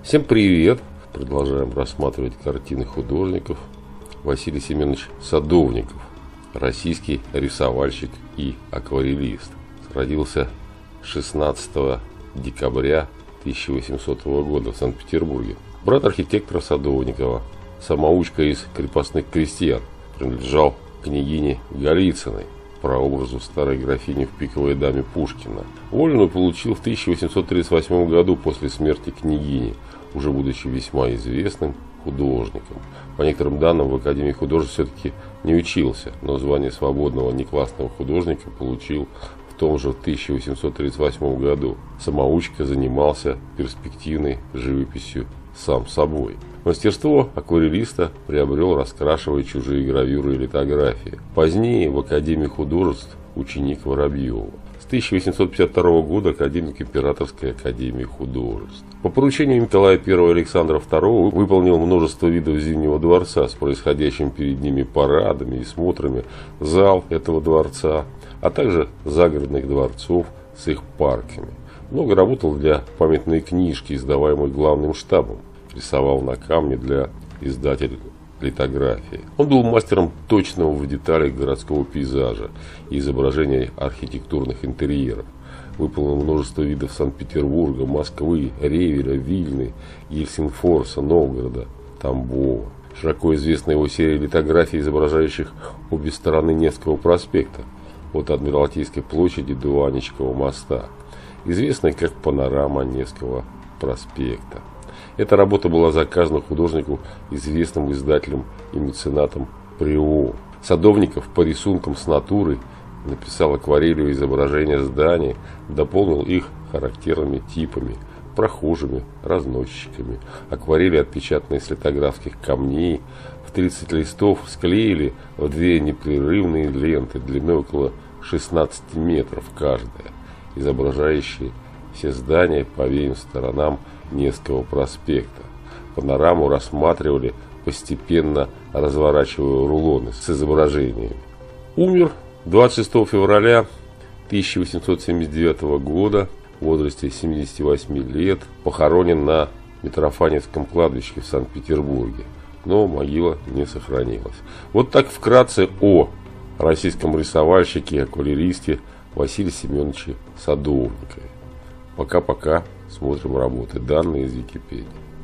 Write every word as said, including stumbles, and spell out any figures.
Всем привет! Продолжаем рассматривать картины художников. Василий Семенович Садовников, российский рисовальщик и акварелист. Родился шестнадцатого декабря тысяча восьмисотого года в Санкт-Петербурге. Брат архитектора Садовникова, самоучка из крепостных крестьян, принадлежал княгине Голицыной, прообразу старой графини в «Пиковой даме» Пушкина. Вольную получил в тысяча восемьсот тридцать восьмом году после смерти княгини, уже будучи весьма известным художником. По некоторым данным, в Академии художеств все-таки не учился, но звание свободного неклассного художника получил в том же тысяча восемьсот тридцать восьмом году. Самоучка занимался перспективной живописью сам собой. Мастерство акварелиста приобрел, раскрашивая чужие гравюры и литографии. Позднее в Академии художеств ученик Воробьева. С тысяча восемьсот пятьдесят второго года академик Императорской академии художеств. По поручению Николая Первого и Александра Второго выполнил множество видов Зимнего дворца с происходящими перед ними парадами и смотрами, зал этого дворца, а также загородных дворцов с их парками. Много работал для памятной книжки, издаваемой главным штабом. Рисовал на камне для издателей литографии. Он был мастером точного в деталях городского пейзажа и изображения архитектурных интерьеров. Выполнил множество видов Санкт-Петербурга, Москвы, Ревеля, Вильны, Гельсингфорса, Новгорода, Тамбова. Широко известна его серия литографий, изображающих обе стороны Невского проспекта, от Адмиралтейской площади до Анечкова моста, известная как панорама Невского проспекта. Эта работа была заказана художнику, известным издателем и меценатом Прио. Садовников по рисункам с натуры написал акварелью изображения зданий, дополнил их характерными типами, прохожими, разносчиками. Акварели, отпечатанные с литографских камней, в тридцать листов склеили в две непрерывные ленты длиной около шестнадцати метров каждая, изображающие все здания по обеим сторонам Невского проспекта. Панораму рассматривали, постепенно разворачивая рулоны с изображениями. Умер двадцать шестого февраля тысяча восемьсот семьдесят девятого года в возрасте семидесяти восьми лет. Похоронен на Митрофаневском кладбище в Санкт-Петербурге, но могила не сохранилась. Вот так вкратце о российском рисовальщике и акварелисте Василии Семеновиче Садовникове. Пока-пока. Смотрим работы, данные из Википедии.